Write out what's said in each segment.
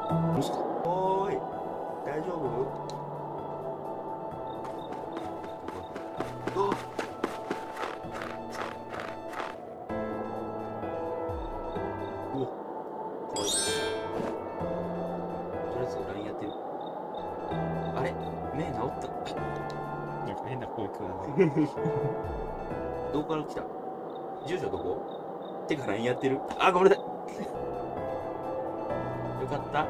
どうした？おーい、大丈夫？あっ、うわ、かわいい。とりあえず LINE やってる。あれ、目治った。 なんか変な声くるね。 どこから来た？住所どこ？てか LINE やってる？あ、ごめんなさい。よかった。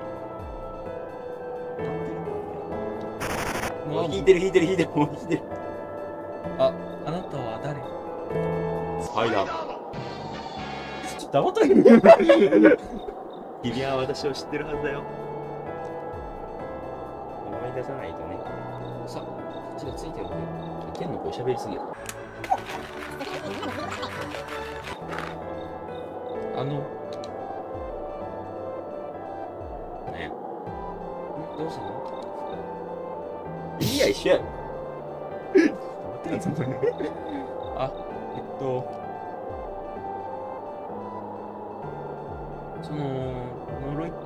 もう引いてる、もう引いてる。 あ、あなたは誰？ スパイダーマン。 ちょっと黙っといて。 君は私を知ってるはずだよ。思い出さないとね。さあ、こっちがついてるんだよ。天の声喋りすぎや。ねえ。どうしたの？いや、一緒やろ。 あ、その呪いって？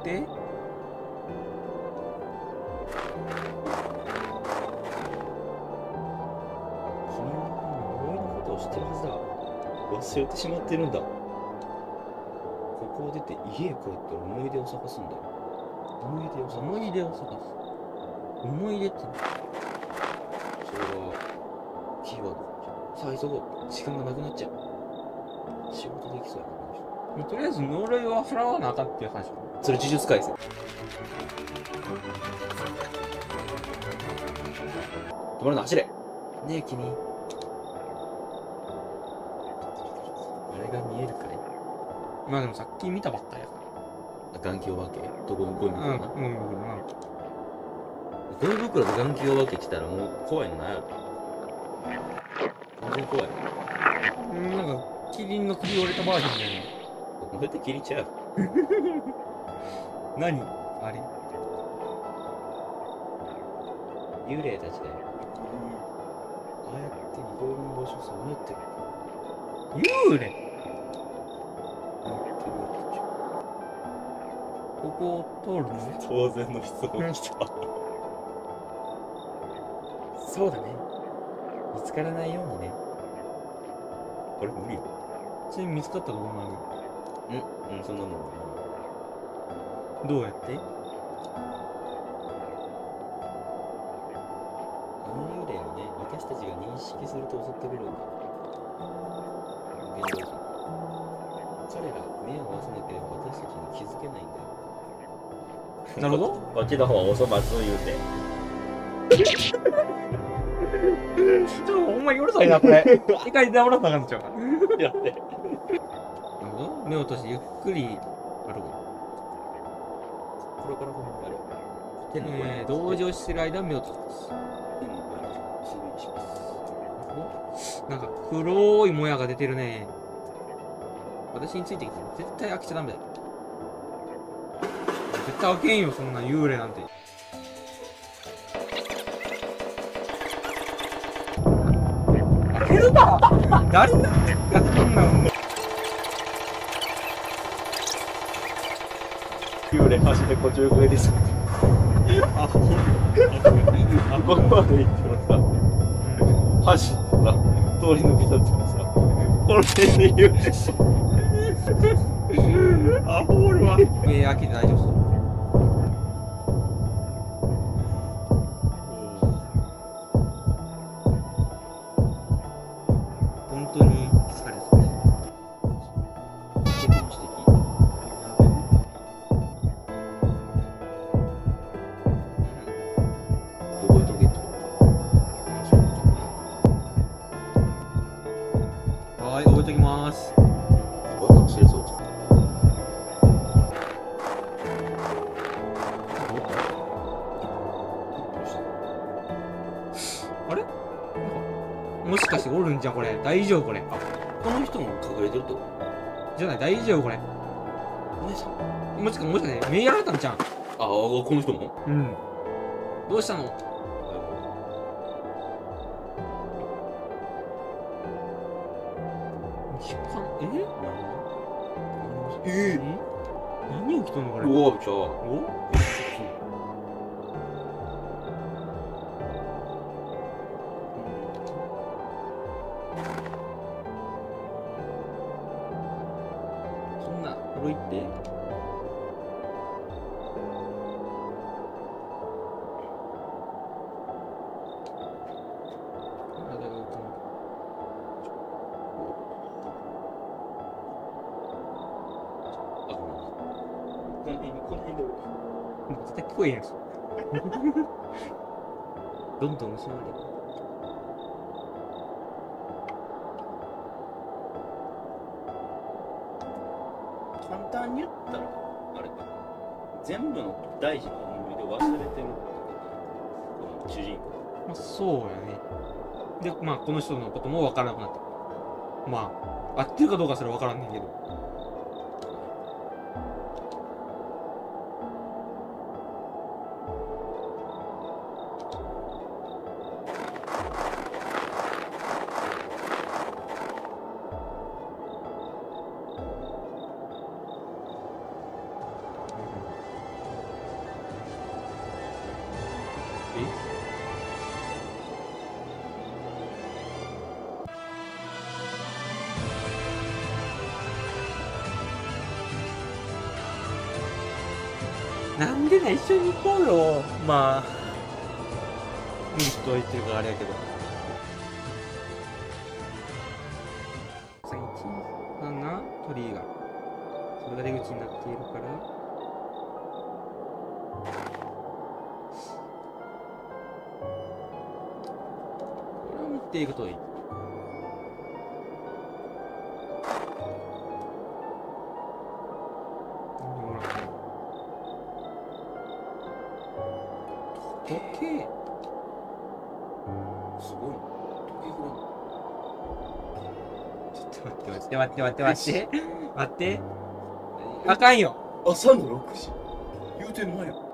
君は呪いのことを知ってるはずだ。忘れてしまってるんだ。ここを出て家へ帰って思い出を探すんだよ。思い出を探す。 思い出を探す。思い出って？ それはキーワード。さあ急ごう。時間がなくなっちゃう。仕事できそうやな、この人。 もうとりあえず呪いは払わなあかんっていう話。 それ呪術廻戦。止まるな、走れ。ねえ君、あれが見えるかい？ まあでもさっき見たばっかやか眼球お化けとゴミ袋ら。 な。ゴミ袋と眼球お化け来たらもう怖いのないやろ。全然怖い。 なんかキリンの首折れたバージョンじゃねこうやって切りちゃう。 え。何あれ？ 幽霊たちだよ。ああやっていろいろな場所さまよってる。 幽霊？ここを通るの？ 当然の質問来た。そうだね。見つからないようにね。これ無理よ。 ちなみに見つかったらどうなる？ そんなもんね。 どうやって？ あの幽霊をね、私たちが認識すると襲ってくるんだ。現代人。彼ら目を合わせなければ私たちに気づけないんだよ。 なるほど。 こっちの方はおそ松を言うて。 ほんまにうるさいな、これ。一回でもらったらあかんちゃうか。 やって。 なるほど。目を閉じてゆっくり歩く。 これから本番ある。天の声。 同情してる間目を閉じます。 天の声に失礼します。 なんか黒いもやが出てるね。私についてきて絶対開けちゃダメだよ。絶対開けんよ、そんな幽霊なんて。開けるな。誰だがそんなの。 幽霊マジでこっち上です。 あ、 ここまで行ってもさ、走ってさ、通り抜けちゃってもさ、この辺で幽霊。 アホールは。開けて大丈夫そう。本当に疲れたね。 結構指摘。覚えとけってことか。 はい、覚えときます。 わかん知れそうじゃん。 あれ？もしかしておるんじゃんこれ。大丈夫これ。あ、 この人も隠れてるってこじゃない、大丈夫これ。 と？お姉さん。 もしかして目やられたんじゃん。 ああ、この人も？ うん。どうしたの？出版、え？ え何起きとんのこれ。 うわ、じゃあ。 おそんな、風呂行って。体が動かない。 あ、ごめん。この辺で。 絶対聞こえへんやつ。どんどん失われる。 簡単に言ったら、あれか。全部の大事な思い出忘れてるってこと。この主人公。 まあ、そうやね。で、まあ、この人のことも分からなくなった。まあ、合ってるかどうかすら分からんねんけど。なんでな、一緒に行こうよ。まあ、いい人は言ってるからあれやけど。小さな鳥居が、それが出口になっているから、これを持っていくといい。時計。 すごいな。時計振るの。 ちょっと待って待ってあかんよ。 朝の6時。言うてんのよ。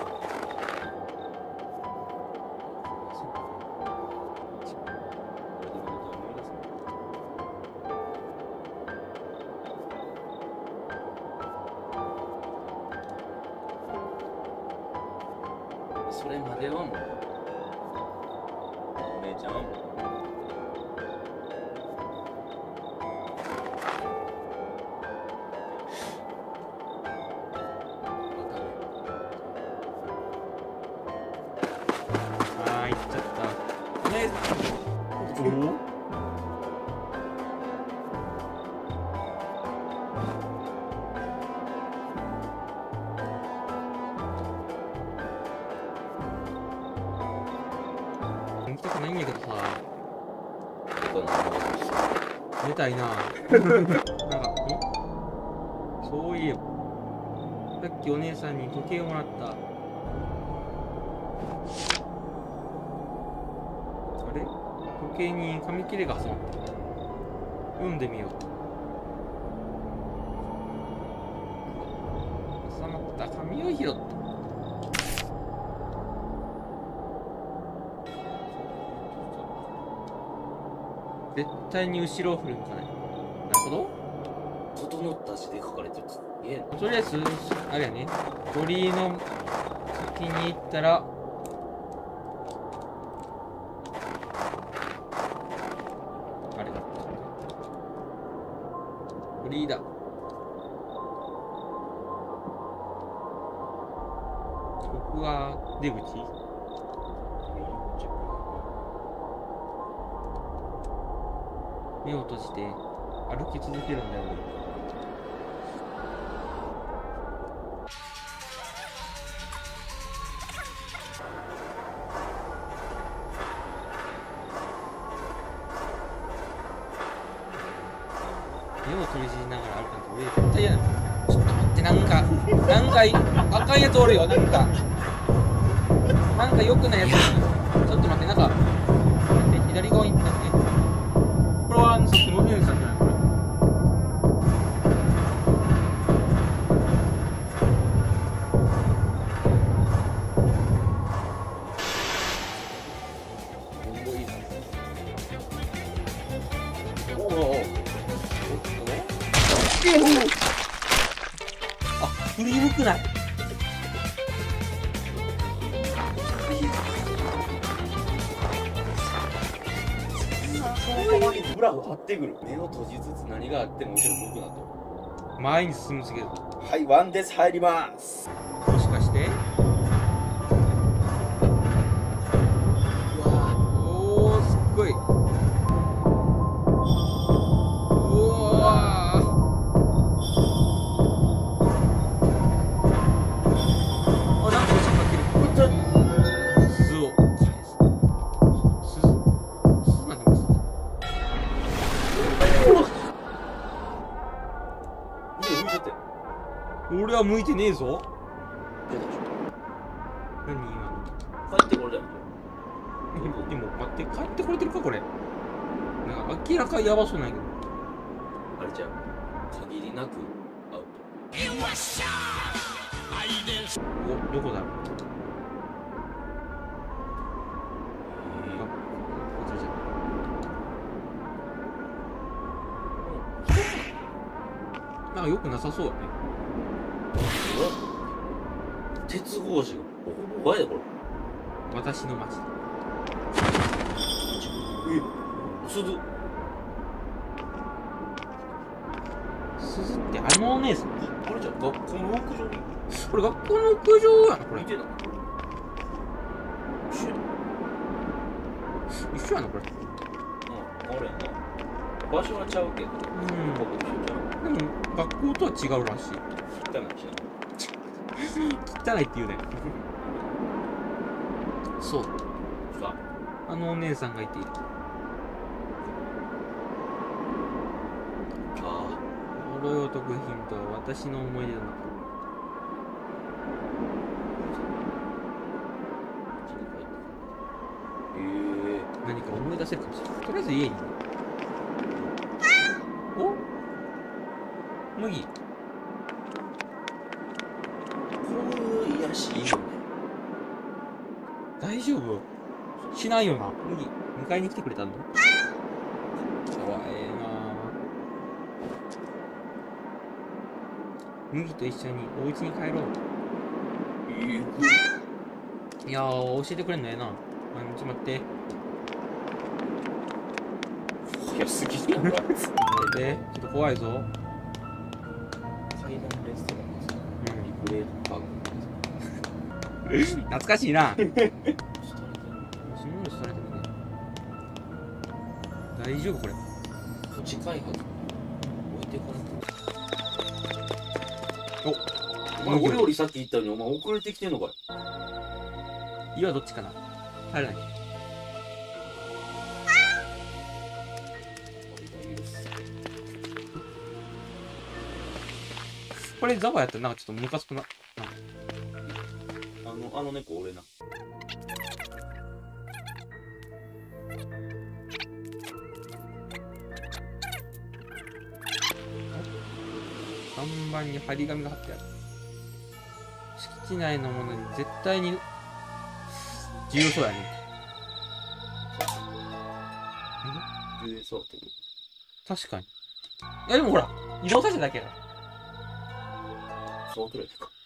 それまではもうお姉ちゃんはもうあー、行っちゃった。ね、お行きたくないんやけどさ、寝たいな。なんか、そういえば、さっきお姉さんに時計をもらった。あれ、時計に紙切れが挟まってる。読んでみよう。挟まった紙を拾った。絶対に後ろを振るんじゃない。なるほど。 整った字で書かれてる。 とりあえず、あれやね。鳥居の先に行ったら、あれだ。鳥居だ。ここが出口？目を閉じて歩き続けるんだよね。目を閉じながら歩くなんて俺絶対嫌なの。ちょっと待って、なんか赤いやつおるよ。なんか良くないやつ。ちょっと待って、なんか待って、左側に行ったね。これはさっきのお姉さんじゃない？これ振り向くない。 そのままにブラフ張ってくる。目を閉じつつ何があっても後ろ向くなと。 前に進むすぎる。 はい、ワンです。入ります。 もしかしておー、すっごい。うわー、あ、なんか押しかける。鈴を返す。鈴なんだこれ。 向いてって。 俺は向いてねえぞ。 出たでし何今ょ。帰ってこれだよ。 の。でも待って、帰ってこれてるかこれ。なんか明らかやばそうなんやけど。 あれじゃん。限りなくアウト。 お、どこだろう。あ、こっちじゃん。なんか良くなさそうやね。 鉄格子がボコボコやでこれ。 私の町。 鈴。 鈴ってあのお姉さん。 あれじゃん。学校の屋上に。 これ学校の屋上やな、これ。 見てた。 一緒やな、これ。 あれやな。場所はちゃうけど。ここ一緒ちゃう。 でも、学校とは違うらしい。 汚いし汚いって言うね。そう。 な。さあのお姉さんがいている。 あ。 呪いを解くヒントは私の思い出の中。何か思い出せるかもしれない。とりあえず家に。お？麦。 こういう癒しいいよね。 大丈夫？しないよな。麦。迎えに来てくれたんだ。かわええな。麦と一緒にお家に帰ろう。いやー、教えてくれんのええな。ちょっと待って。 早すぎやろ。 で、ちょっと怖いぞ。 階段レストランです。リグレートパーク。 懐かしいな。 そんなのされてるね。 大丈夫これ。 土地開発置いてかれてる。お前俺よりさっき言ったのにお前遅れてきてんのかい。 家はどっちかな。入らない。これザワやったらなんかちょっとムカつくな。 あの猫俺な。 看板に張り紙が貼ってある。敷地内のものに絶対に重要そうやね。 重要そうってこ確かに。いやでもほら、移動させただけやから。 と。そうくらいか。